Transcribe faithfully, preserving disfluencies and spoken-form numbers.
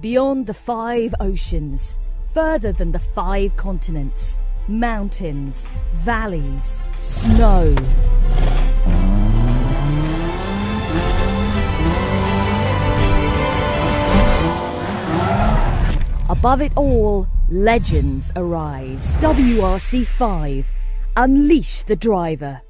Beyond the five oceans, further than the five continents, mountains, valleys, snow. Above it all, legends arise. W R C five, unleash the driver.